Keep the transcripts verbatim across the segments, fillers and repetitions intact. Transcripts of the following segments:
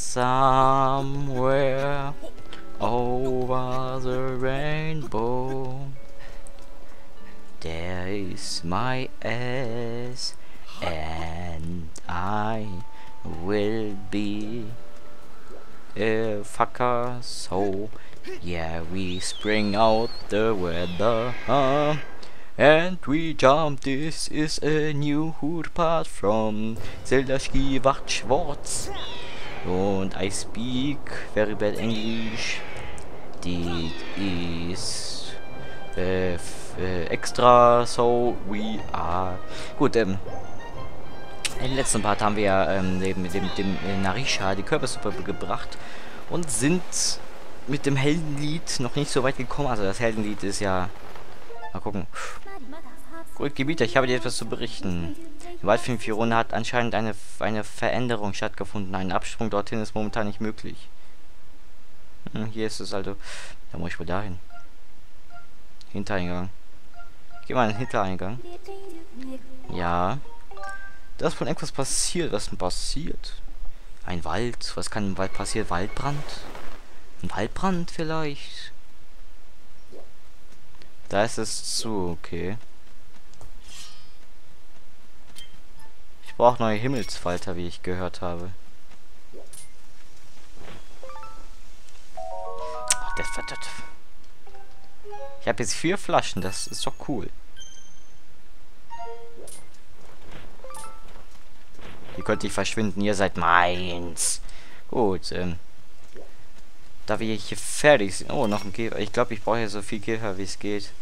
somewhere over the rainbow. There is my ass, and I will be a fucker. So yeah, we spring out the weather, huh? And we jump. This is a new hood part from Zelda Skyward Schwarz. And I speak very bad English. This is uh, uh, extra, so we are. Gut, ähm. im letzten Part haben wir ja ähm, dem, dem, dem äh, Narisha die Körpersuppe gebracht und sind mit dem Heldenlied noch nicht so weit gekommen. Also das Heldenlied ist ja. Mal gucken. Gut, Gebieter, ich habe dir etwas zu berichten. Im Wald von Firona hat anscheinend eine, eine Veränderung stattgefunden. Ein Absprung dorthin ist momentan nicht möglich. Hm, hier ist es also. Da muss ich wohl dahin. Hintereingang. Geh mal in den Hintereingang. Ja. Da ist wohl irgendwas passiert. Was denn passiert? Ein Wald. Was kann im Wald passieren? Waldbrand? Ein Waldbrand vielleicht? Da ist es zu, okay. Ich brauche neue Himmelsfalter, wie ich gehört habe. Ach, das verdammt. Ich habe jetzt vier Flaschen, das ist doch cool. Wie könnt ihr verschwinden? Ihr seid meins. Gut, ähm. Da wir hier fertig sind. Oh, noch ein Käfer. Ich glaube, ich brauche hier so viel Käfer, wie es geht.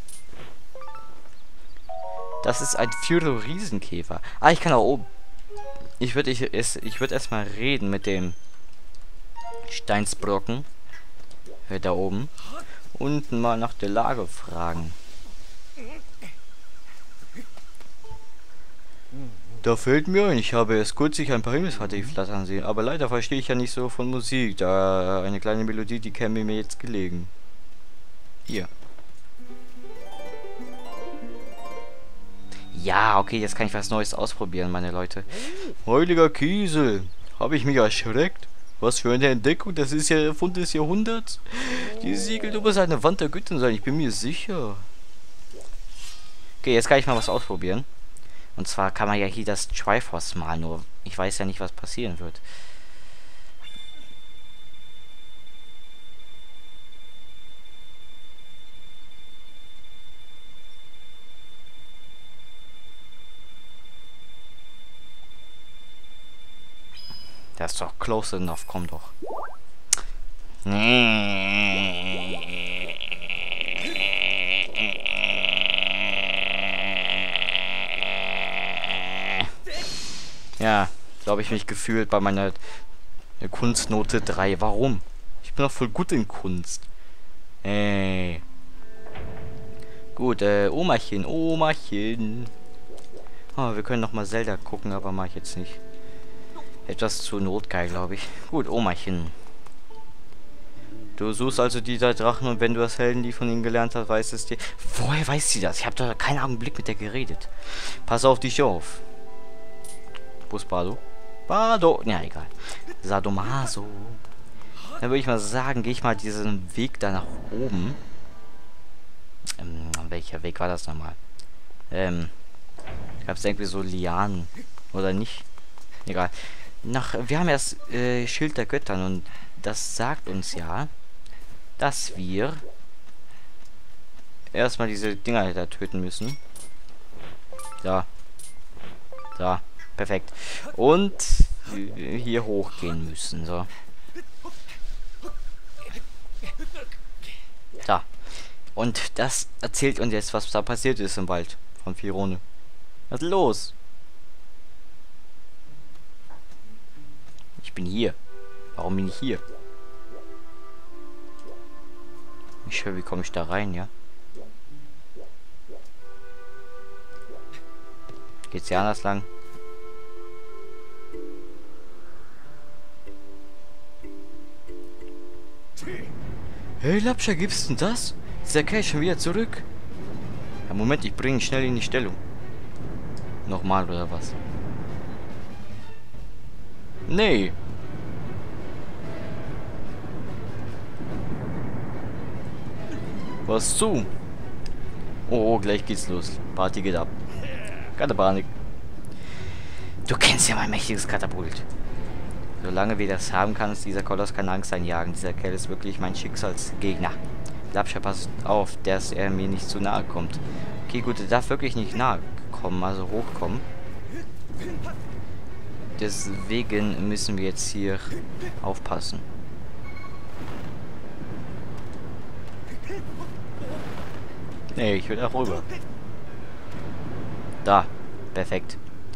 Das ist ein Fyro-Riesenkäfer. Ah, ich kann auch oben. Ich würde ich, ich würde erstmal reden mit dem Steinsbrocken. Äh, da oben. Unten mal nach der Lage fragen. Da fällt mir ein, ich habe erst kürzlich ein paar Himmelsfahrt flattern sehen, aber leider verstehe ich ja nicht so von Musik, da eine kleine Melodie, die käme mir jetzt gelegen. Hier. Ja, okay, jetzt kann ich was Neues ausprobieren, meine Leute. Heiliger Kiesel, habe ich mich erschreckt? Was für eine Entdeckung, das ist ja der Fund des Jahrhunderts. Die Siegel, du musst eine Wand der Göttin sein, ich bin mir sicher. Okay, jetzt kann ich mal was ausprobieren. Und zwar kann man ja hier das Triforce malen, nur ich weiß ja nicht, was passieren wird. Das ist doch close enough, komm doch. Ja, so habe ich mich gefühlt bei meiner Kunstnote drei. Warum? Ich bin doch voll gut in Kunst. Ey. Gut, äh, Omachen, Omachen. Oh, wir können noch mal Zelda gucken, aber mache ich jetzt nicht. Etwas zu notgeil, glaube ich. Gut, Omachen. Du suchst also die da Drachen und wenn du das Heldenlied von ihnen gelernt hast, weiß es dir. Woher weiß sie das? Ich habe doch keinen Augenblick mit der geredet. Pass auf dich auf. Wo ist Bardo? Bardo! Ja, egal. Sadomaso. Dann würde ich mal sagen, gehe ich mal diesen Weg da nach oben. Ähm, welcher Weg war das nochmal? Ähm, gab es irgendwie so Lianen? Oder nicht? Egal. Nach, wir haben ja das äh, Schild der Göttern und das sagt uns ja, dass wir erstmal diese Dinger da töten müssen. Da. Da. Perfekt. Und hier hochgehen müssen. So. Da. Und das erzählt uns jetzt, was da passiert ist im Wald von Firone. Was ist los? Ich bin hier. Warum bin ich hier? Ich höre, wie komme ich da rein, ja? Geht's ja anders lang? Hey Lapscha, gibt's denn das? Ist der Kerl schon wieder zurück? Ja, Moment, ich bringe ihn schnell in die Stellung. Nochmal oder was? Nee. Was zu? Oh, gleich geht's los. Party geht ab. Keine Panik. Du kennst ja mein mächtiges Katapult. Solange wir das haben, kann es dieser Koloss keine Angst einjagen. Dieser Kerl ist wirklich mein Schicksalsgegner. Lapscha, passt auf, dass er mir nicht zu nahe kommt. Okay, gut, er darf wirklich nicht nahe kommen, also hochkommen. Deswegen müssen wir jetzt hier aufpassen. Nee, ich will da rüber. Da, perfekt.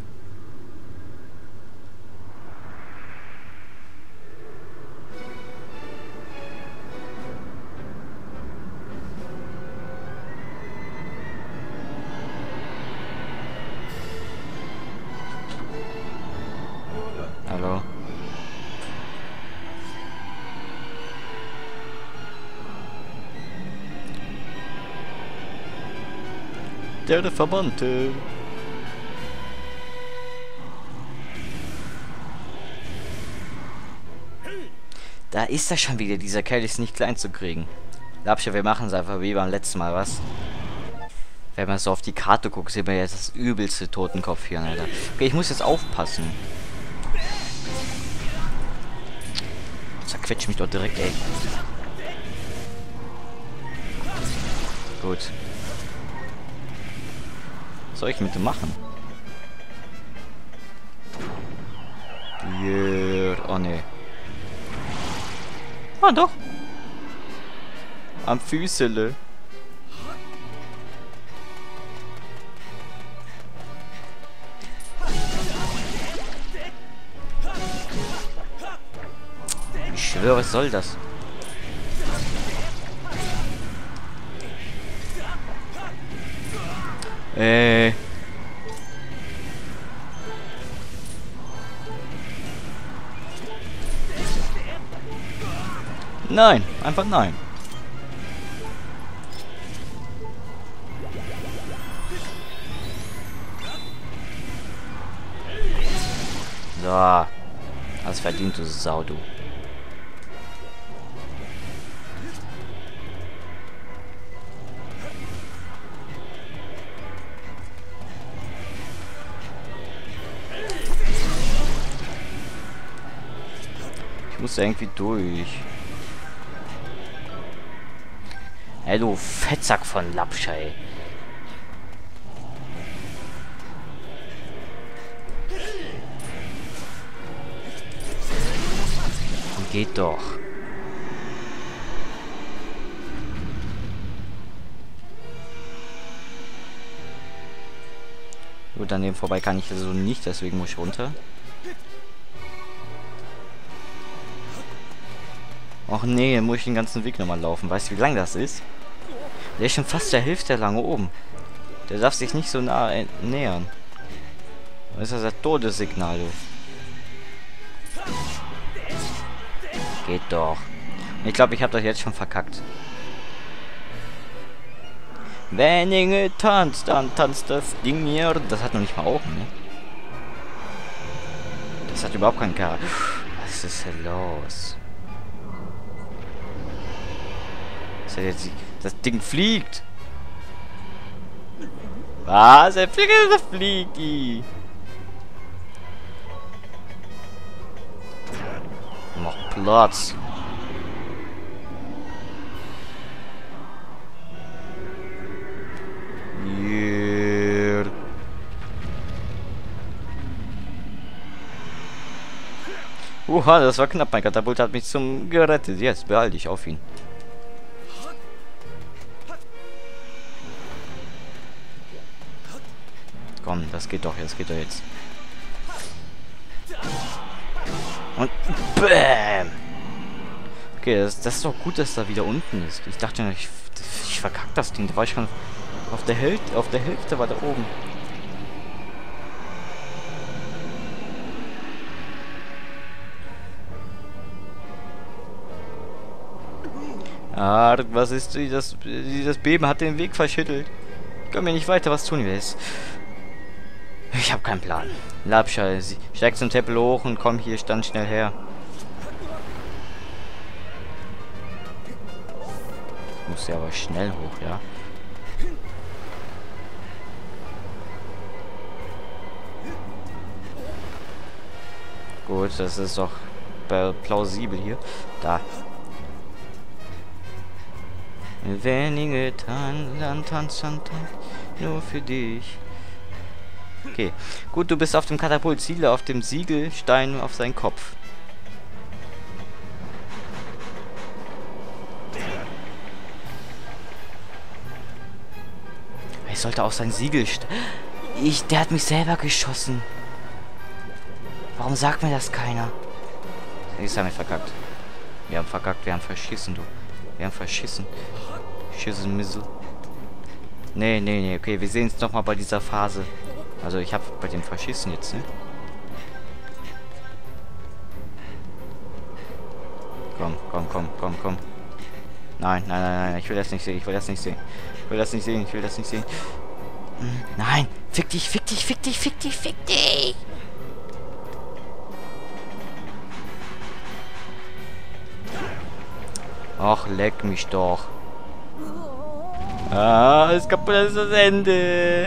Hallo. Der, der Verbannte. Da ist er schon wieder. Dieser Kerl ist nicht klein zu kriegen. Lapscha, wir machen es einfach wie beim letzten Mal, was? Wenn man so auf die Karte guckt, sieht man jetzt das übelste Totenkopf hier, Alter. Okay, ich muss jetzt aufpassen. Zerquetscht mich doch direkt, ey. Gut. Was soll ich mit dem machen? Yeah. Oh ne. Ah doch. Am Füßele. Ich schwöre, was soll das? Äh. Nein, einfach nein. So. Hast verdient, du Sau, du. Ich muss irgendwie durch. Ey, du Fettsack von Lapscha, ey. Geht doch. Gut, an dem vorbei kann ich also nicht, deswegen muss ich runter. Och nee, muss ich den ganzen Weg nochmal laufen. Weißt du, wie lang das ist? Der ist schon fast der Hälfte lange oben. Der darf sich nicht so nah äh, nähern. Das ist das Todessignal, du. Geht doch. Ich glaube, ich habe das jetzt schon verkackt. Wenn Inge tanzt, dann tanzt das Ding hier. Das hat noch nicht mal Augen, ne? Das hat überhaupt keinen Charakter. Was ist denn los? Das, hat jetzt, das Ding fliegt. Was? Er fliegt, er fliegt. Noch Platz. Yeah. Uha, das war knapp. Mein Katapult hat mich zum gerettet. Jetzt behalte ich auf ihn. Komm, das geht doch, das geht doch jetzt. Und BÄM! Okay, das, das ist doch gut, dass da wieder unten ist. Ich dachte, ich, ich verkack das Ding. Da war ich schon auf der Hälfte, auf der Hälfte war da oben. Ah, was ist das? Dieses Beben hat den Weg verschüttelt. Ich kann mir nicht weiter was tun jetzt. Ich habe keinen Plan. Lapscha, steig zum Tempel hoch und komm hier stand schnell her. Ich muss ja aber schnell hoch, ja. Gut, das ist doch plausibel hier. Da. Wenige Tan, dann tanz, tanz, nur für dich. Okay. Gut, du bist auf dem Katapult. Ziele auf dem Siegelstein auf seinen Kopf. Ich sollte auf sein Siegelstein. Ich, der hat mich selber geschossen. Warum sagt mir das keiner? Jetzt haben wir verkackt. Wir haben verkackt, wir haben verschissen, du. Wir haben verschissen. Schissensmissel. Nee, nee, nee, okay, wir sehen es nochmal bei dieser Phase. Also ich habe bei dem verschissen jetzt, ne? Komm, komm, komm, komm, komm. Nein, nein, nein, nein, ich will das nicht sehen, ich will das nicht sehen. Ich will das nicht sehen, ich will das nicht sehen. Nein, fick dich, fick dich, fick dich, fick dich, fick dich. Ach, leck mich doch. Ah, ist kaputt, das ist das Ende.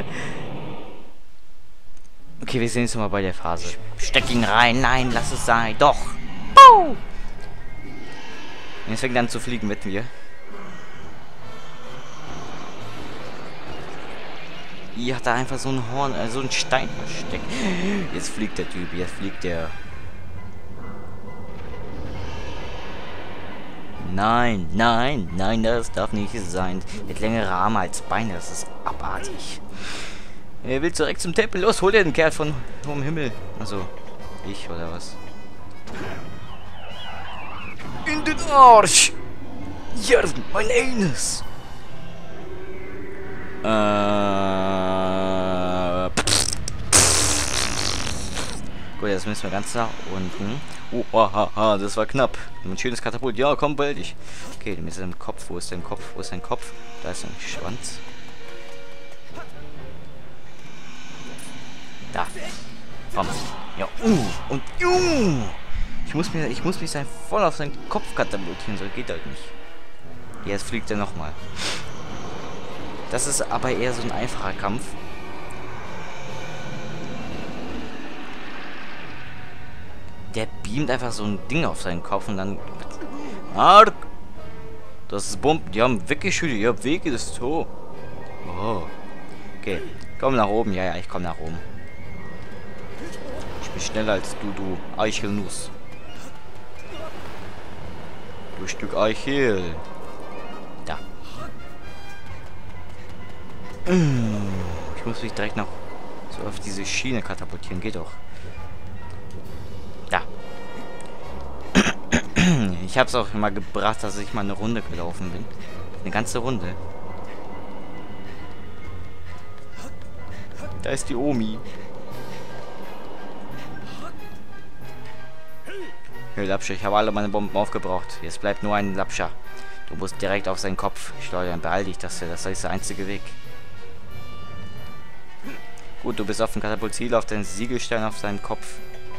Okay, wir sehen uns mal bei der Phase. Steck ihn rein, nein, lass es sein. Doch. Puh. Jetzt fängt er an zu fliegen mit mir. Hier hat er einfach so ein Horn, äh, so ein Stein versteckt. Jetzt fliegt der Typ, jetzt fliegt der. Nein, nein, nein, das darf nicht sein. Mit längere Arme als Beine, das ist abartig. Er will direkt zum Tempel. Los, hol dir den Kerl von vom Himmel. Also, ich oder was? In den Arsch! Ja, mein eines! Äh... Gut, jetzt müssen wir ganz nach unten. Oh, haha, das war knapp. Ein schönes Katapult. Ja, komm, bald dich. Okay, mit seinem Kopf. Wo ist dein Kopf? Wo ist dein Kopf? Da ist ein Schwanz. Da. Komm. Ja, uh, und uh. Ich muss mir, ich muss mich sein voll auf seinen Kopf katapultieren, so geht halt nicht. Jetzt fliegt er nochmal. Das ist aber eher so ein einfacher Kampf. Der beamt einfach so ein Ding auf seinen Kopf und dann... Arg! Das ist Bomben. Die haben weggeschüttet. Ihr habt Wege, das ist so. Oh. Okay. Komm nach oben. Ja, ja, ich komm nach oben. Ich bin schneller als du, du Eichelnuss. Du Stück Eichel. Da. Ich muss mich direkt noch so auf diese Schiene katapultieren. Geht doch. Da. Ich habe es auch immer gebracht, dass ich mal eine Runde gelaufen bin. Eine ganze Runde. Da ist die Omi. Hey, Lapscher, ich habe alle meine Bomben aufgebraucht. Jetzt bleibt nur ein Lapscher. Du musst direkt auf seinen Kopf schleudern. Beeil dich, das, das ist der einzige Weg. Gut, du bist auf dem Katapultziel, auf den Siegelstein auf seinem Kopf.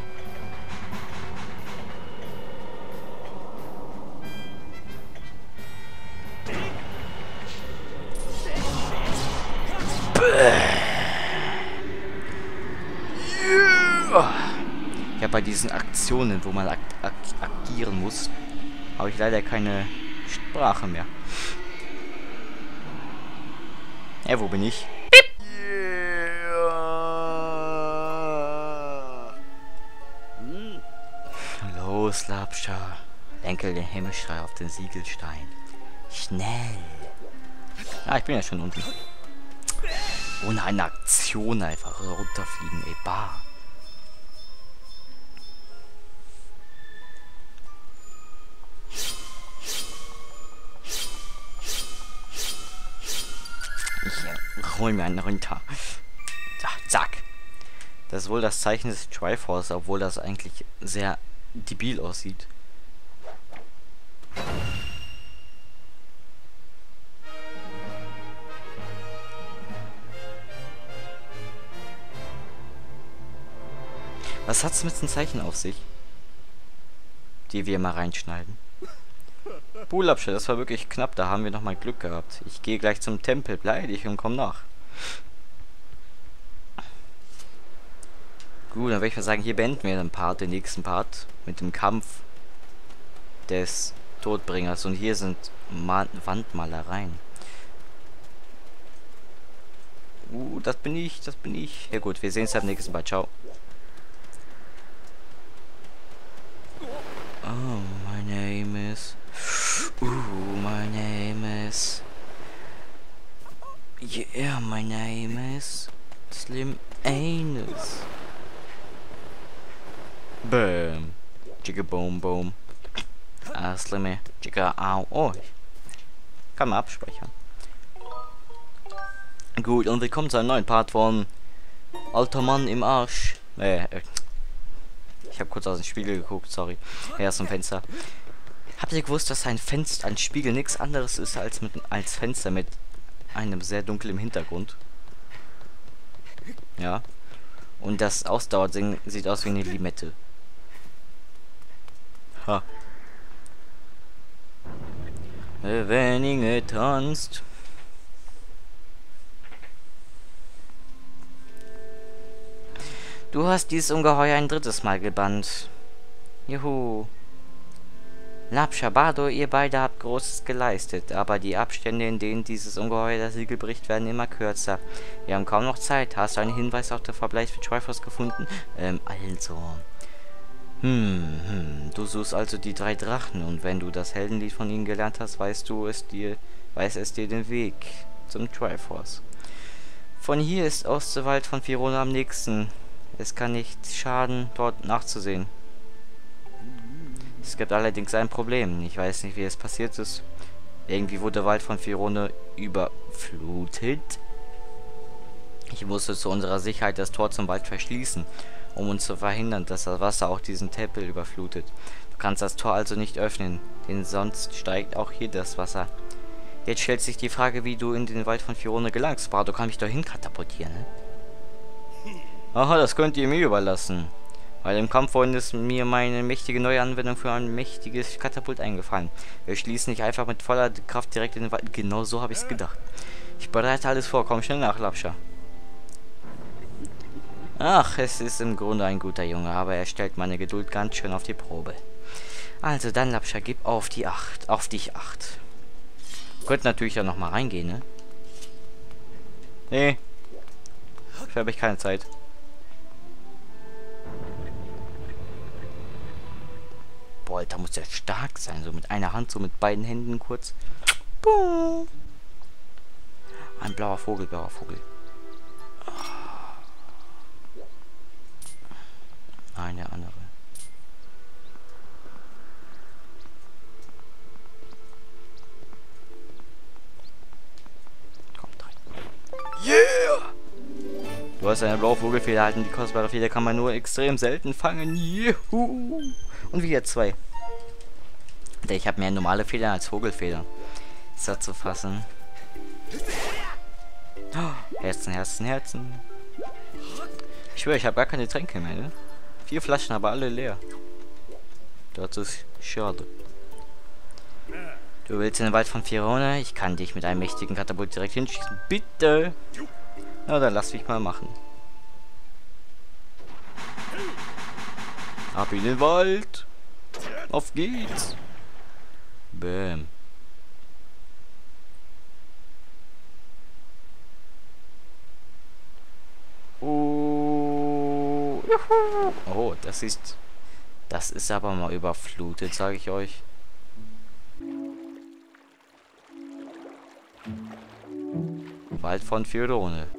Ja, bei diesen Aktionen, wo man ak ak agieren muss, habe ich leider keine Sprache mehr. Ja, wo bin ich? Los, Lapscher. Lenke den Himmelstrahl auf den Siegelstein. Schnell. Ah, ich bin ja schon unten. Ohne eine Aktion einfach runterfliegen, ey, bar. Ich hol mir einen runter. Da, zack. Das ist wohl das Zeichen des Triforce, obwohl das eigentlich sehr debil aussieht. Was hat's mit den Zeichen auf sich? Die wir mal reinschneiden. Puh, Lapsche, das war wirklich knapp. Da haben wir noch mal Glück gehabt. Ich gehe gleich zum Tempel, bleib dich und komm nach. Gut, dann würde ich mal sagen, hier beenden wir den Part, den nächsten Part mit dem Kampf des Todbringers. Und hier sind Ma Wandmalereien. Uh, das bin ich, das bin ich. Ja gut, wir sehen uns beim nächsten Mal. Ciao. Oh, my name is... Ooh, my name is... Yeah, my name is... Slim Anus. Boom. Chicka boom boom. Ah, Slimme. Chicka au. Oh. Kann man abspeichern. Gut, und willkommen zu einem neuen Part von Alter Mann im Arsch. Äh, äh. Ich habe kurz aus dem Spiegel geguckt, sorry. Er ist ein Fenster. Habt ihr gewusst, dass ein Fenster, ein Spiegel nichts anderes ist als mit als Fenster mit einem sehr dunklen Hintergrund? Ja. Und das Ausdauerding sieht aus wie eine Limette. Ha. Wenn Inge tanzt. Du hast dieses Ungeheuer ein drittes Mal gebannt. Juhu. Lapscha, Bardo, ihr beide habt Großes geleistet, aber die Abstände, in denen dieses Ungeheuer das Siegel bricht, werden immer kürzer. Wir haben kaum noch Zeit. Hast du einen Hinweis auf den Verbleib für Triforce gefunden? Ähm, also... Hm, hm, du suchst also die drei Drachen, und wenn du das Heldenlied von ihnen gelernt hast, weißt du es dir, weiß es dir den Weg zum Triforce. Von hier ist Ostewald von Firona am nächsten. Es kann nicht schaden, dort nachzusehen. Es gibt allerdings ein Problem. Ich weiß nicht, wie es passiert ist. Irgendwie wurde der Wald von Firona überflutet. Ich musste zu unserer Sicherheit das Tor zum Wald verschließen, um uns zu verhindern, dass das Wasser auch diesen Tempel überflutet. Du kannst das Tor also nicht öffnen, denn sonst steigt auch hier das Wasser. Jetzt stellt sich die Frage, wie du in den Wald von Firona gelangst. Bardo kann mich dahin katapultieren, ne? Aha, das könnt ihr mir überlassen. Weil im Kampf vorhin ist mir meine mächtige neue Anwendung für ein mächtiges Katapult eingefallen. Wir schließen nicht einfach mit voller Kraft direkt in den Wald. Genau so habe ich es gedacht. Ich bereite alles vor. Komm schnell nach, Lapscha. Ach, es ist im Grunde ein guter Junge, aber er stellt meine Geduld ganz schön auf die Probe. Also dann, Lapscha, gib auf die Acht. Auf dich Acht. Könnt natürlich ja noch mal reingehen, ne? Nee. Dafür habe ich keine Zeit. Boah, Alter, muss ja stark sein. So mit einer Hand, so mit beiden Händen kurz. Boom. Ein blauer Vogel, blauer Vogel. Eine andere. Kommt rein. Yeah! Du hast eine blaue Vogelfeder erhalten. Die kostbare Feder kann man nur extrem selten fangen. Juhu! Und wieder zwei. Ich habe mehr normale Federn als Vogelfedern. Ist das zu fassen? Oh, Herzen, Herzen, Herzen. Ich schwöre, ich habe gar keine Tränke mehr, ne? Vier Flaschen, aber alle leer. Das ist schade. Du willst in den Wald von Firona? Ich kann dich mit einem mächtigen Katapult direkt hinschießen. Bitte! Na, dann lass mich mal machen. Ab in den Wald! Auf geht's! Bäm. Oh, juhu. Oh, das ist... Das ist aber mal überflutet, sage ich euch. Wald von Firona.